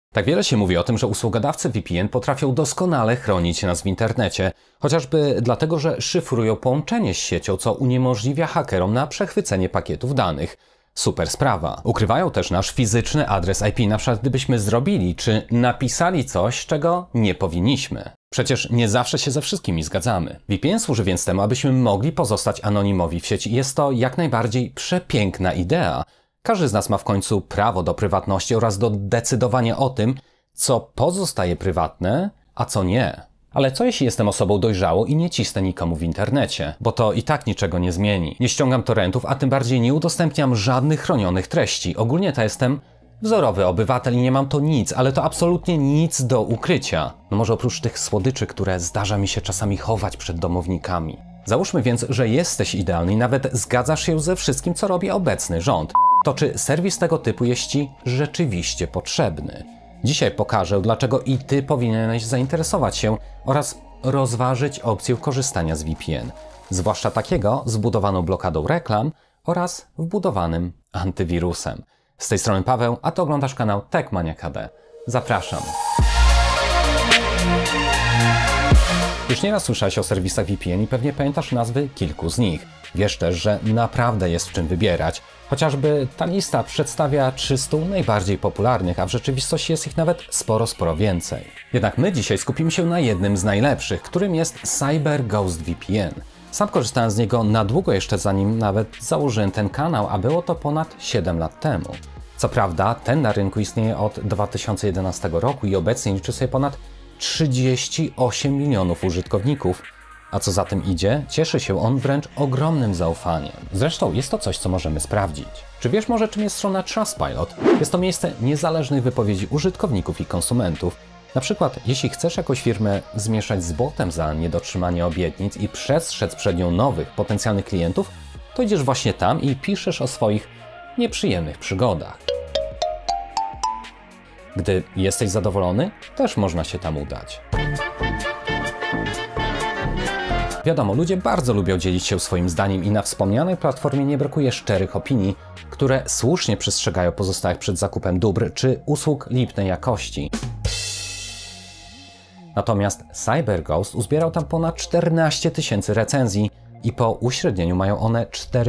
Tak wiele się mówi o tym, że usługodawcy VPN potrafią doskonale chronić nas w internecie, chociażby dlatego, że szyfrują połączenie z siecią, co uniemożliwia hakerom na przechwycenie pakietów danych. Super sprawa. Ukrywają też nasz fizyczny adres IP, na przykład gdybyśmy zrobili czy napisali coś, czego nie powinniśmy. Przecież nie zawsze się ze wszystkimi zgadzamy. VPN służy więc temu, abyśmy mogli pozostać anonimowi w sieci. Jest to jak najbardziej przepiękna idea. Każdy z nas ma w końcu prawo do prywatności oraz do decydowania o tym, co pozostaje prywatne, a co nie. Ale co jeśli jestem osobą dojrzałą i nie cisnę nikomu w internecie? Bo to i tak niczego nie zmieni. Nie ściągam torrentów, a tym bardziej nie udostępniam żadnych chronionych treści. Ogólnie to jestem wzorowy obywatel i nie mam to nic, ale to absolutnie nic do ukrycia. No może oprócz tych słodyczy, które zdarza mi się czasami chować przed domownikami. Załóżmy więc, że jesteś idealny i nawet zgadzasz się ze wszystkim, co robi obecny rząd. To czy serwis tego typu jest Ci rzeczywiście potrzebny? Dzisiaj pokażę, dlaczego i Ty powinieneś zainteresować się oraz rozważyć opcję korzystania z VPN. Zwłaszcza takiego z wbudowaną blokadą reklam oraz wbudowanym antywirusem. Z tej strony Paweł, a Ty oglądasz kanał TechMania.KD. Zapraszam. Już nieraz słyszałeś o serwisach VPN i pewnie pamiętasz nazwy kilku z nich. Wiesz też, że naprawdę jest w czym wybierać. Chociażby ta lista przedstawia 300 najbardziej popularnych, a w rzeczywistości jest ich nawet sporo więcej. Jednak my dzisiaj skupimy się na jednym z najlepszych, którym jest CyberGhost VPN. Sam korzystałem z niego na długo jeszcze zanim nawet założyłem ten kanał, a było to ponad 7 lat temu. Co prawda, ten na rynku istnieje od 2011 roku i obecnie liczy sobie ponad 38 milionów użytkowników, a co za tym idzie, cieszy się on wręcz ogromnym zaufaniem. Zresztą jest to coś, co możemy sprawdzić. Czy wiesz może, czym jest strona Trustpilot? Jest to miejsce niezależnych wypowiedzi użytkowników i konsumentów. Na przykład, jeśli chcesz jakąś firmę zmieszać z botem za niedotrzymanie obietnic i przestrzec przed nią nowych, potencjalnych klientów, to idziesz właśnie tam i piszesz o swoich nieprzyjemnych przygodach. Gdy jesteś zadowolony, też można się tam udać. Wiadomo, ludzie bardzo lubią dzielić się swoim zdaniem i na wspomnianej platformie nie brakuje szczerych opinii, które słusznie przestrzegają pozostałych przed zakupem dóbr czy usług lipnej jakości. Natomiast CyberGhost uzbierał tam ponad 14 000 recenzji i po uśrednieniu mają one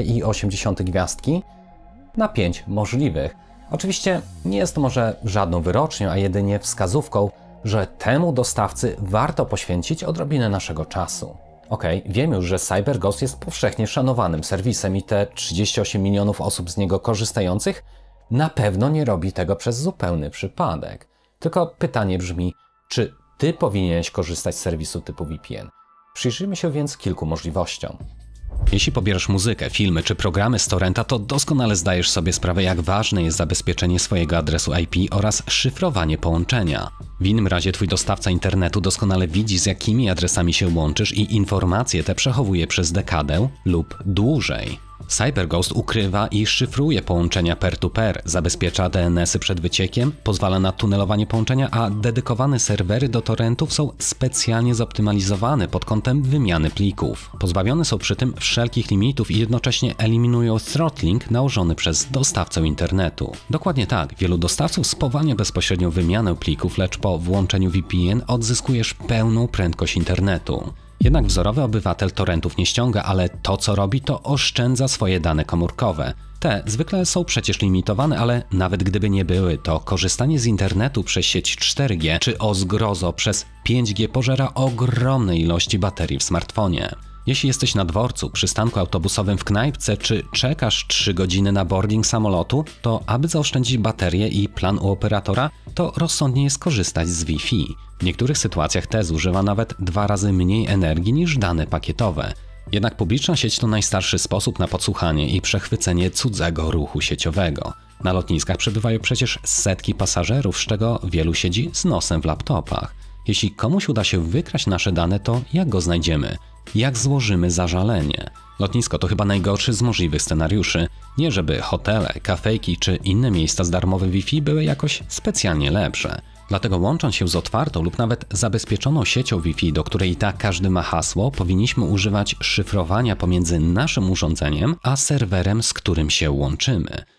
4,8 gwiazdki na 5 możliwych. Oczywiście nie jest to może żadną wyrocznią, a jedynie wskazówką, że temu dostawcy warto poświęcić odrobinę naszego czasu. Okej, wiem już, że CyberGhost jest powszechnie szanowanym serwisem i te 38 milionów osób z niego korzystających na pewno nie robi tego przez zupełny przypadek. Tylko pytanie brzmi, czy Ty powinieneś korzystać z serwisu typu VPN? Przyjrzyjmy się więc kilku możliwościom. Jeśli pobierasz muzykę, filmy czy programy z torrenta, to doskonale zdajesz sobie sprawę, jak ważne jest zabezpieczenie swojego adresu IP oraz szyfrowanie połączenia. W innym razie Twój dostawca internetu doskonale widzi, z jakimi adresami się łączysz i informacje te przechowuje przez dekadę lub dłużej. CyberGhost ukrywa i szyfruje połączenia peer-to-peer, zabezpiecza DNS-y przed wyciekiem, pozwala na tunelowanie połączenia, a dedykowane serwery do torrentów są specjalnie zoptymalizowane pod kątem wymiany plików. Pozbawione są przy tym wszelkich limitów i jednocześnie eliminują throttling nałożony przez dostawcę internetu. Dokładnie tak, wielu dostawców spowalnia bezpośrednią wymianę plików, lecz po włączeniu VPN odzyskujesz pełną prędkość internetu. Jednak wzorowy obywatel torrentów nie ściąga, ale to co robi, to oszczędza swoje dane komórkowe. Te zwykle są przecież limitowane, ale nawet gdyby nie były, to korzystanie z internetu przez sieć 4G czy o zgrozo przez 5G pożera ogromne ilości baterii w smartfonie. Jeśli jesteś na dworcu, przystanku autobusowym w knajpce czy czekasz 3 godziny na boarding samolotu, to aby zaoszczędzić baterię i plan u operatora, to rozsądnie jest korzystać z Wi-Fi. W niektórych sytuacjach te zużywa nawet 2 razy mniej energii niż dane pakietowe. Jednak publiczna sieć to najstarszy sposób na podsłuchanie i przechwycenie cudzego ruchu sieciowego. Na lotniskach przebywają przecież setki pasażerów, z czego wielu siedzi z nosem w laptopach. Jeśli komuś uda się wykraść nasze dane, to jak go znajdziemy? Jak złożymy zażalenie? Lotnisko to chyba najgorszy z możliwych scenariuszy. Nie żeby hotele, kafejki czy inne miejsca z darmowym Wi-Fi były jakoś specjalnie lepsze. Dlatego łącząc się z otwartą lub nawet zabezpieczoną siecią Wi-Fi, do której i tak każdy ma hasło, powinniśmy używać szyfrowania pomiędzy naszym urządzeniem a serwerem, z którym się łączymy.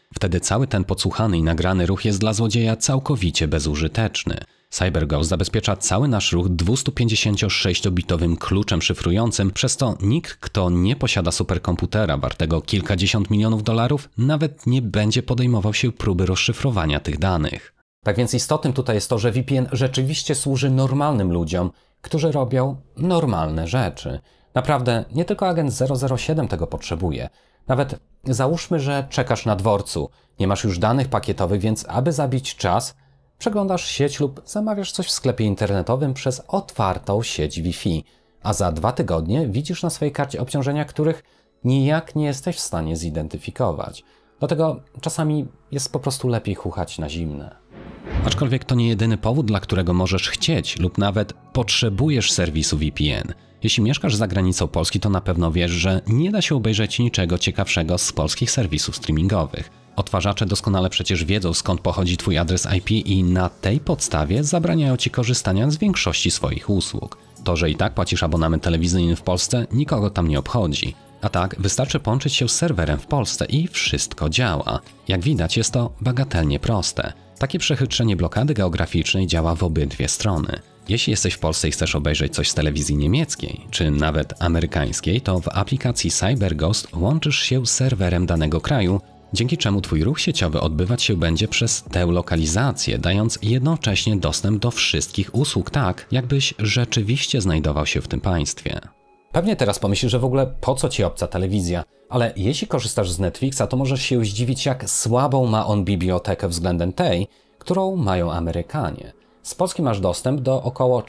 Wtedy cały ten podsłuchany i nagrany ruch jest dla złodzieja całkowicie bezużyteczny. CyberGhost zabezpiecza cały nasz ruch 256-bitowym kluczem szyfrującym, przez to nikt, kto nie posiada superkomputera wartego kilkadziesiąt milionów dolarów, nawet nie będzie podejmował się próby rozszyfrowania tych danych. Tak więc istotnym tutaj jest to, że VPN rzeczywiście służy normalnym ludziom, którzy robią normalne rzeczy. Naprawdę, nie tylko agent 007 tego potrzebuje. Nawet załóżmy, że czekasz na dworcu, nie masz już danych pakietowych, więc aby zabić czas, przeglądasz sieć lub zamawiasz coś w sklepie internetowym przez otwartą sieć Wi-Fi, a za 2 tygodnie widzisz na swojej karcie obciążenia, których nijak nie jesteś w stanie zidentyfikować. Dlatego czasami jest po prostu lepiej chuchać na zimne. Aczkolwiek to nie jedyny powód, dla którego możesz chcieć lub nawet potrzebujesz serwisu VPN. Jeśli mieszkasz za granicą Polski, to na pewno wiesz, że nie da się obejrzeć niczego ciekawszego z polskich serwisów streamingowych. Odtwarzacze doskonale przecież wiedzą, skąd pochodzi Twój adres IP i na tej podstawie zabraniają Ci korzystania z większości swoich usług. To, że i tak płacisz abonament telewizyjny w Polsce, nikogo tam nie obchodzi. A tak, wystarczy połączyć się z serwerem w Polsce i wszystko działa. Jak widać, jest to bagatelnie proste. Takie przechytrzenie blokady geograficznej działa w obydwie strony. Jeśli jesteś w Polsce i chcesz obejrzeć coś z telewizji niemieckiej, czy nawet amerykańskiej, to w aplikacji CyberGhost łączysz się z serwerem danego kraju, dzięki czemu Twój ruch sieciowy odbywać się będzie przez tę lokalizację, dając jednocześnie dostęp do wszystkich usług tak, jakbyś rzeczywiście znajdował się w tym państwie. Pewnie teraz pomyślisz, że w ogóle po co Ci obca telewizja, ale jeśli korzystasz z Netflixa, to możesz się zdziwić, jak słabą ma on bibliotekę względem tej, którą mają Amerykanie. Z Polski masz dostęp do około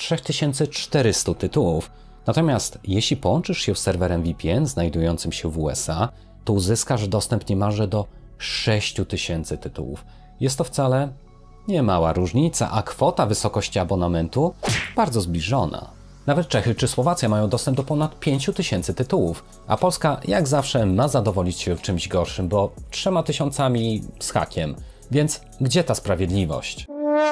3400 tytułów, natomiast jeśli połączysz się z serwerem VPN znajdującym się w USA, to uzyskasz dostęp niemalże do 6000 tytułów. Jest to wcale nie mała różnica, a kwota wysokości abonamentu bardzo zbliżona. Nawet Czechy czy Słowacja mają dostęp do ponad 5000 tytułów, a Polska jak zawsze ma zadowolić się w czymś gorszym, bo 3000 z hakiem. Więc gdzie ta sprawiedliwość?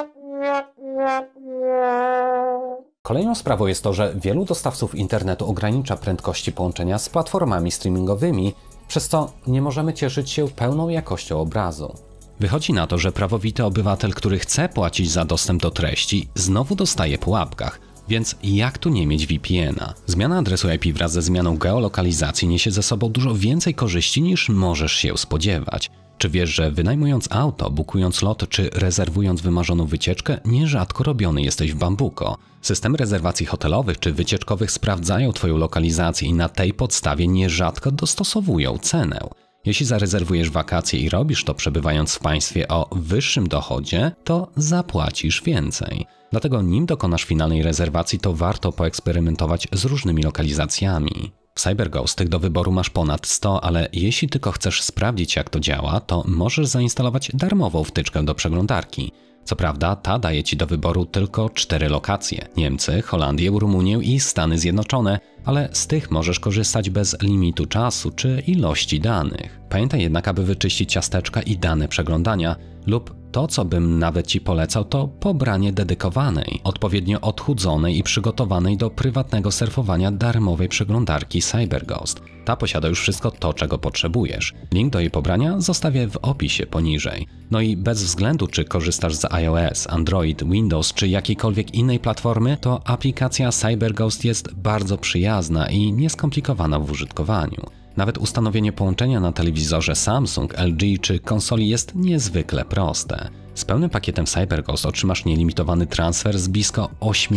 Kolejną sprawą jest to, że wielu dostawców internetu ogranicza prędkości połączenia z platformami streamingowymi, przez co nie możemy cieszyć się pełną jakością obrazu. Wychodzi na to, że prawowity obywatel, który chce płacić za dostęp do treści, znowu dostaje po łapkach. Więc jak tu nie mieć VPN-a? Zmiana adresu IP wraz ze zmianą geolokalizacji niesie ze sobą dużo więcej korzyści niż możesz się spodziewać. Czy wiesz, że wynajmując auto, bukując lot czy rezerwując wymarzoną wycieczkę, nierzadko robiony jesteś w Bambuko? Systemy rezerwacji hotelowych czy wycieczkowych sprawdzają Twoją lokalizację i na tej podstawie nierzadko dostosowują cenę. Jeśli zarezerwujesz wakacje i robisz to przebywając w państwie o wyższym dochodzie, to zapłacisz więcej. Dlatego nim dokonasz finalnej rezerwacji, to warto poeksperymentować z różnymi lokalizacjami. W CyberGhost tych do wyboru masz ponad 100, ale jeśli tylko chcesz sprawdzić, jak to działa, to możesz zainstalować darmową wtyczkę do przeglądarki. Co prawda, ta daje Ci do wyboru tylko 4 lokacje: Niemcy, Holandię, Rumunię i Stany Zjednoczone, ale z tych możesz korzystać bez limitu czasu czy ilości danych. Pamiętaj jednak, aby wyczyścić ciasteczka i dane przeglądania, lub to, co bym nawet Ci polecał, to pobranie dedykowanej, odpowiednio odchudzonej i przygotowanej do prywatnego surfowania darmowej przeglądarki CyberGhost. Ta posiada już wszystko to, czego potrzebujesz. Link do jej pobrania zostawię w opisie poniżej. No i bez względu, czy korzystasz z iOS, Android, Windows czy jakiejkolwiek innej platformy, to aplikacja CyberGhost jest bardzo przyjazna i nieskomplikowana w użytkowaniu. Nawet ustanowienie połączenia na telewizorze Samsung, LG czy konsoli jest niezwykle proste. Z pełnym pakietem CyberGhost otrzymasz nielimitowany transfer z blisko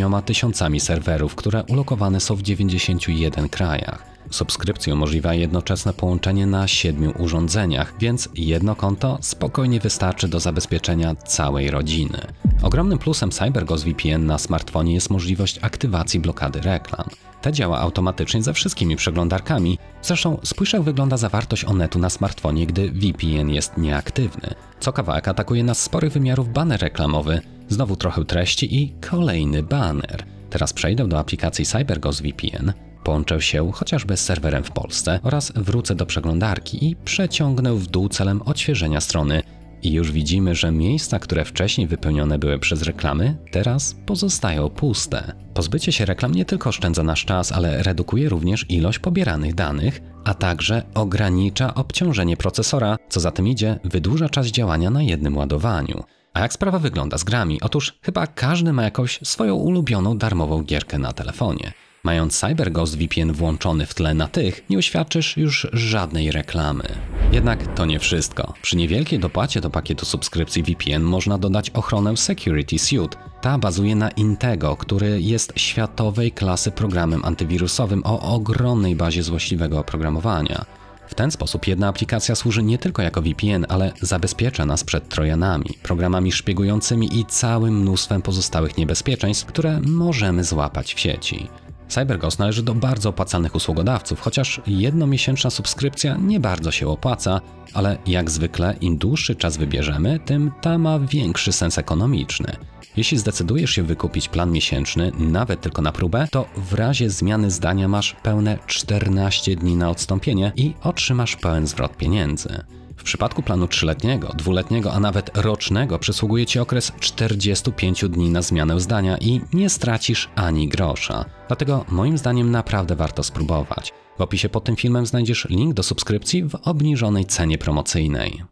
8000 serwerów, które ulokowane są w 91 krajach. Subskrypcja umożliwia jednoczesne połączenie na 7 urządzeniach, więc jedno konto spokojnie wystarczy do zabezpieczenia całej rodziny. Ogromnym plusem CyberGhost VPN na smartfonie jest możliwość aktywacji blokady reklam. Ta działa automatycznie ze wszystkimi przeglądarkami. Zresztą spójrz, jak wygląda zawartość Onetu na smartfonie, gdy VPN jest nieaktywny. Co kawałek atakuje nas sporych wymiarów baner reklamowy, znowu trochę treści i kolejny baner. Teraz przejdę do aplikacji CyberGhost VPN, połączę się chociażby z serwerem w Polsce oraz wrócę do przeglądarki i przeciągnę w dół celem odświeżenia strony. I już widzimy, że miejsca, które wcześniej wypełnione były przez reklamy, teraz pozostają puste. Pozbycie się reklam nie tylko oszczędza nasz czas, ale redukuje również ilość pobieranych danych, a także ogranicza obciążenie procesora, co za tym idzie, wydłuża czas działania na jednym ładowaniu. A jak sprawa wygląda z grami? Otóż chyba każdy ma jakąś swoją ulubioną darmową gierkę na telefonie. Mając CyberGhost VPN włączony w tle na tych, nie uświadczysz już żadnej reklamy. Jednak to nie wszystko. Przy niewielkiej dopłacie do pakietu subskrypcji VPN można dodać ochronę Security Suite. Ta bazuje na Intego, który jest światowej klasy programem antywirusowym o ogromnej bazie złośliwego oprogramowania. W ten sposób jedna aplikacja służy nie tylko jako VPN, ale zabezpiecza nas przed trojanami, programami szpiegującymi i całym mnóstwem pozostałych niebezpieczeństw, które możemy złapać w sieci. CyberGhost należy do bardzo opłacalnych usługodawców, chociaż jednomiesięczna subskrypcja nie bardzo się opłaca, ale jak zwykle im dłuższy czas wybierzemy, tym ta ma większy sens ekonomiczny. Jeśli zdecydujesz się wykupić plan miesięczny, nawet tylko na próbę, to w razie zmiany zdania masz pełne 14 dni na odstąpienie i otrzymasz pełen zwrot pieniędzy. W przypadku planu 3-letniego, 2-letniego, a nawet rocznego przysługuje Ci okres 45 dni na zmianę zdania i nie stracisz ani grosza. Dlatego moim zdaniem naprawdę warto spróbować. W opisie pod tym filmem znajdziesz link do subskrypcji w obniżonej cenie promocyjnej.